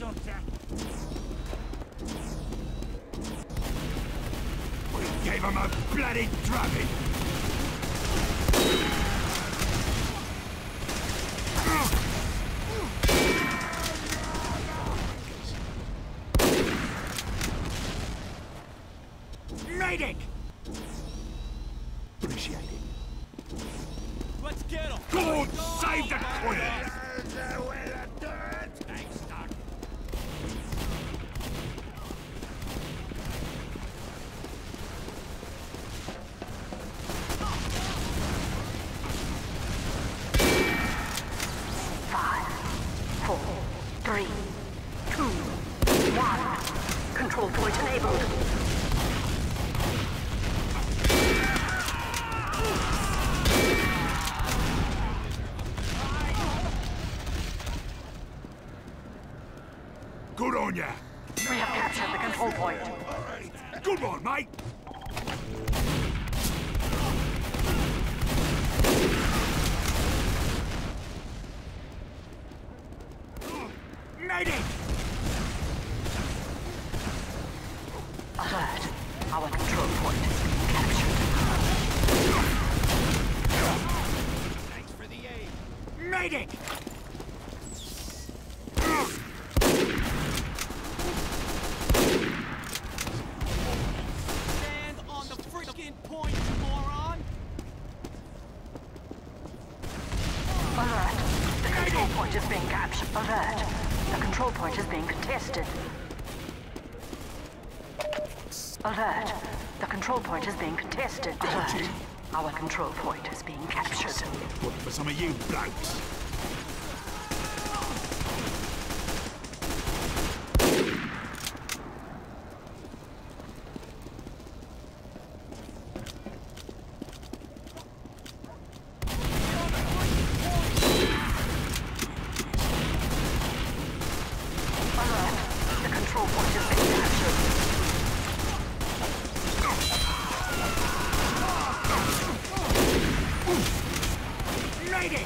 Doctor. We gave him a bloody drubbing. Medic! Appreciate it. Let's get him! God save the Queen! Thanks, Doc. Five, four, three, two, one. Control point enabled. Good on ya! We have captured the control point. Good one, mate! Medic! Alert. Our control point is being captured. Thanks for the aid. Medic! Stand on the freaking point, moron! Alert. The control point is being captured. Alert. The control point is being contested. Alert. The control point is being contested. Alert. Our control point is being captured. Looking for some of you blokes. Alert. The control point is being captured. Medic!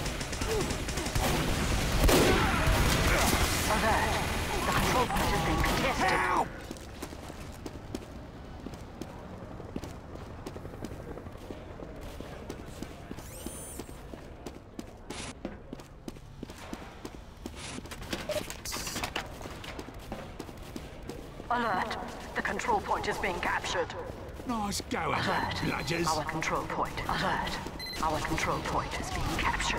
Alert. The control point is being contested. Help! Alert. The control point is being captured. Nice go, Alert. bludgers. Our control point. Alert. Our control point is being captured.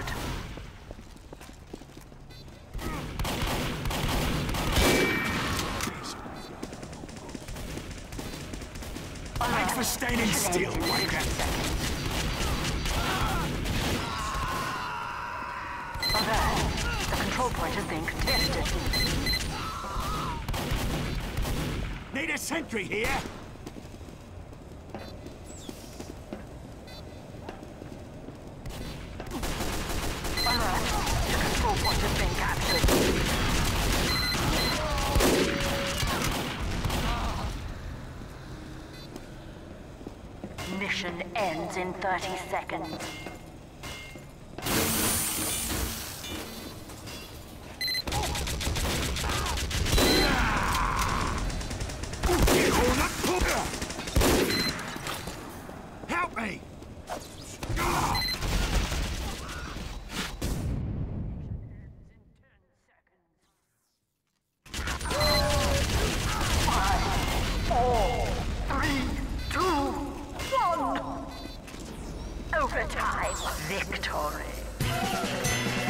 Thanks for standing still, Ends in Waker. 60 seconds. Alert. The control point is being contested. Need a sentry here. Alert. The control point is being captured. Mission ends in 30 seconds. Help me! Overtime victory.